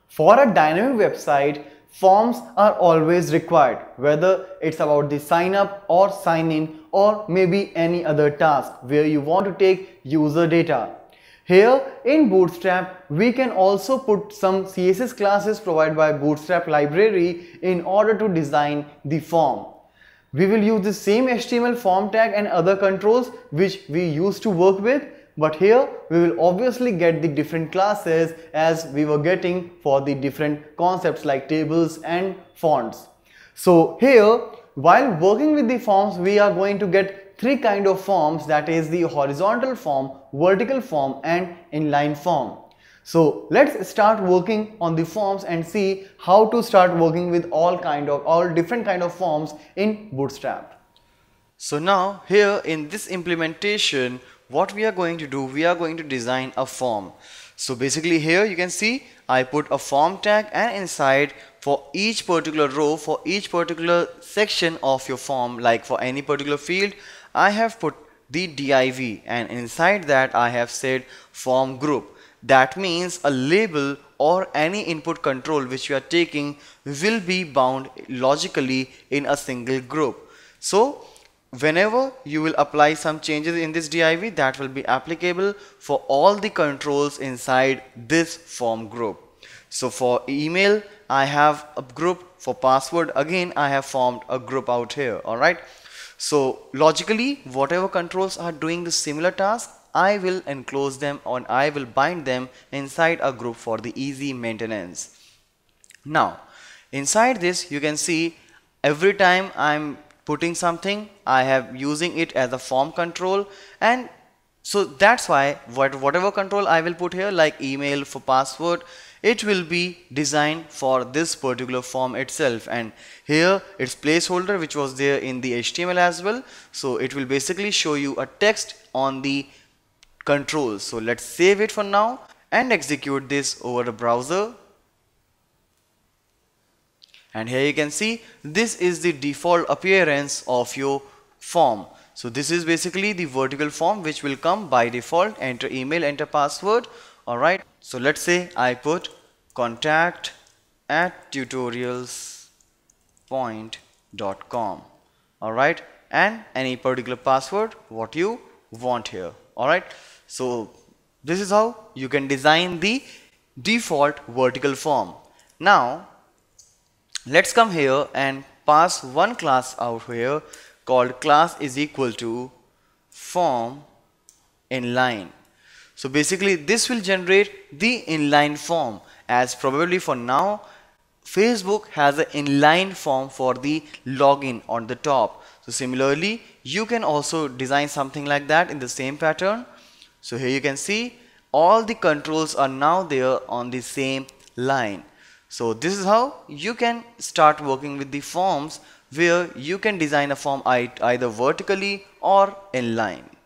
For a dynamic website, forms are always required, whether it's about the sign up or sign in or maybe any other task where you want to take user data. Here in Bootstrap, we can also put some CSS classes provided by Bootstrap library in order to design the form. We will use the same HTML form tag and other controls which we used to work with, but here we will obviously get the different classes as we were getting for the different concepts like tables and fonts. So here, while working with the forms, we are going to get three kind of forms, that is the horizontal form, vertical form and inline form. So let's start working on the forms and see how to start working with all different kind of forms in Bootstrap. So now here in this implementation, what we are going to do, we are going to design a form. So basically here you can see I put a form tag, and inside for each particular row, for each particular section of your form, like for any particular field, I have put the div, and inside that I have said form group. That means a label or any input control which you are taking will be bound logically in a single group. So whenever you will apply some changes in this div, that will be applicable for all the controls inside this form group. So for email I have a group, for password again I have formed a group out here. Alright, so logically whatever controls are doing the similar task, I will enclose them or I will bind them inside a group for the easy maintenance. Now inside this you can see every time I'm putting something, I have using it as a form control, and so that's why whatever control I will put here, like email, for password, it will be designed for this particular form itself. And here it's placeholder which was there in the HTML as well, so it will basically show you a text on the controls. So let's save it for now and execute this over the browser. And here you can see this is the default appearance of your form. So this is basically the vertical form which will come by default. Enter email, enter password. Alright, so let's say I put contact@tutorialspoint.com. Alright, and any particular password what you want here. Alright, so this is how you can design the default vertical form. Now let's come here and pass one class out here called class is equal to form inline. So basically this will generate the inline form, as probably for now Facebook has an inline form for the login on the top. So similarly you can also design something like that in the same pattern. So here you can see all the controls are now there on the same line. So this is how you can start working with the forms, where you can design a form either vertically or inline.